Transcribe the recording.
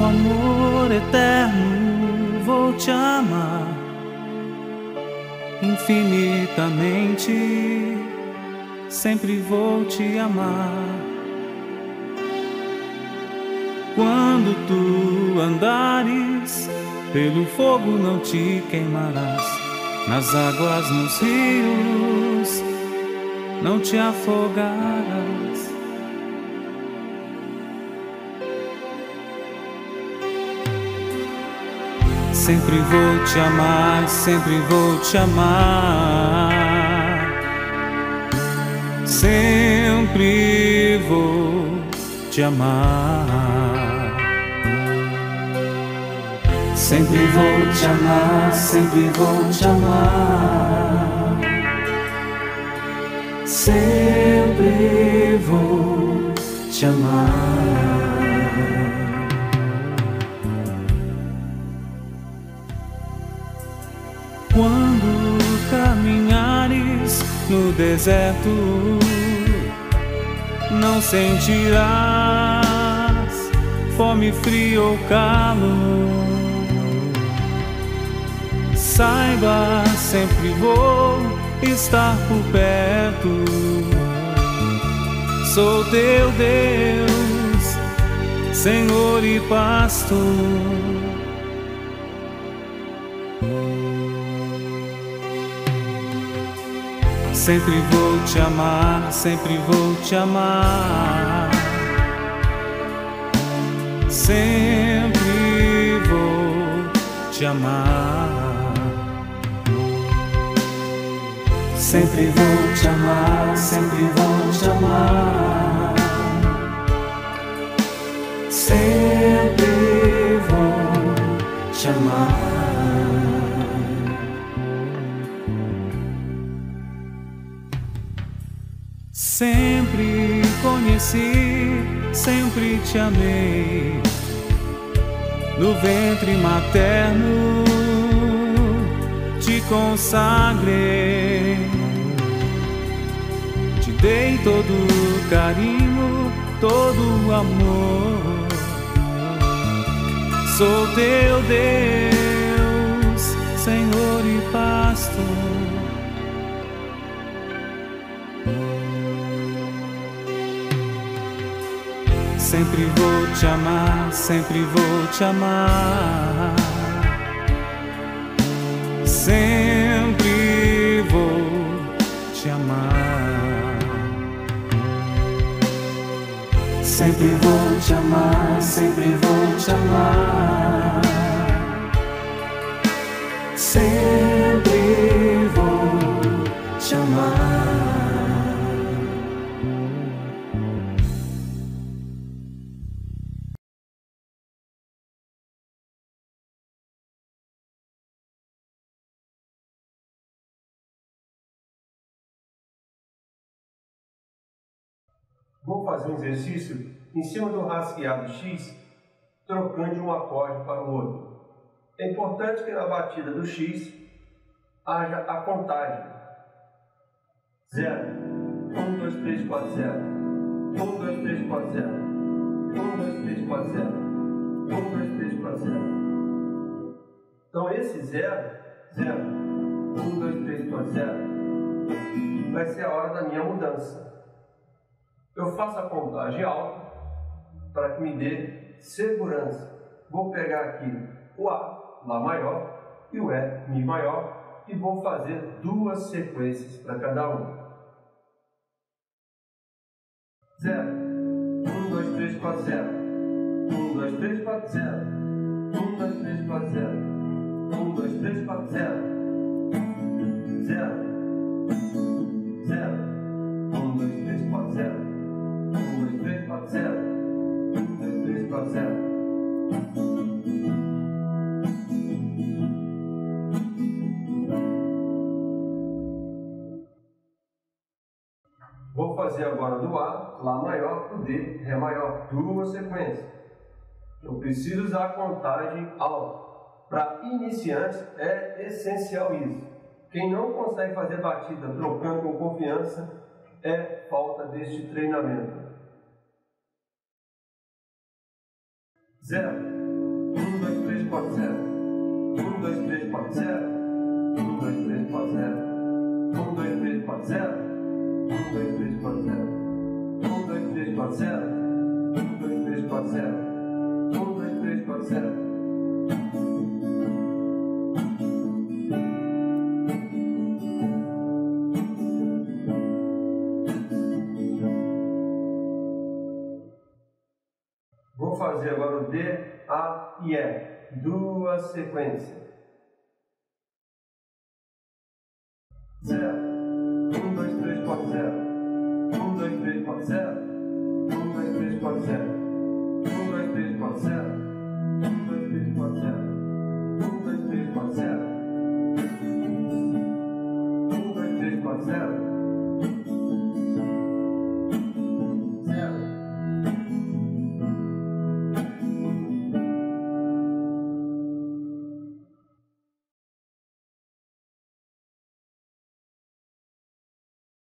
amor eterno vou te amar infinitamente, sempre vou te amar. Quando tu andares pelo fogo não te queimarás, nas águas, nos rios não te afogarás. Sempre vou te amar, sempre vou te amar. Sempre vou te amar. Sempre vou te amar, sempre vou te amar. Sempre vou te amar. Quando caminhares no deserto, não sentirás fome, frio ou calor. Saiba, sempre vou estar por perto. Sou teu Deus, Senhor e Pastor. Sempre vou te amar, sempre vou te amar. Sempre vou te amar. Sempre vou te amar, sempre vou te amar. Sempre vou te amar. Sempre conheci, sempre te amei. No ventre materno te consagrei. Te dei todo carinho, todo amor. Sou teu Deus, Senhor e Pastor. Sempre vou te amar, sempre vou te amar. Sempre vou te amar. Sempre vou te amar, sempre vou te amar. Sempre vou te amar. Vou fazer um exercício em cima do rasgueado X, trocando de um acorde para o outro. É importante que na batida do X haja a contagem. 0, 1, 2, 3, 4, 0. 1, 2, 3, 4, 0. 1, 2, 3, 4, 0. 1, 2, 3, 4, 0. Então esse 0, 0, 1, 2, 3, 4, 0, vai ser a hora da minha mudança. Eu faço a contagem alta para que me dê segurança. Vou pegar aqui o A, Lá maior, e o E, Mi maior, e vou fazer duas sequências para cada um. 0, 1, 2, 3, 4, 0. 1, 2, 3, 4, 0. 1, 2, 3, 4, 0. 1, 2, 3, 4, 0. 0, 0. 1, 2, 3, 4, 0. 1, 2, 3, 4, 0. 1, 2, 3, 4, 0. Vou fazer agora do A, Lá maior, para o D, Ré maior, duas sequências. Eu preciso usar a contagem alta. Para iniciantes é essencial isso. Quem não consegue fazer batida trocando com confiança é falta deste treinamento. 0, 3, pode 0. 1, 2, 3, pode 0. 1, 2, 3, pode 0. 1, 2, 3, pode 0. 1, 2, 3, pode 0. 1, 2, 3, pode 0. 1, 2, 3, pode 0. 1, 2, 3, pode 0. Vou fazer agora o D, A e E. Duas sequências. 0.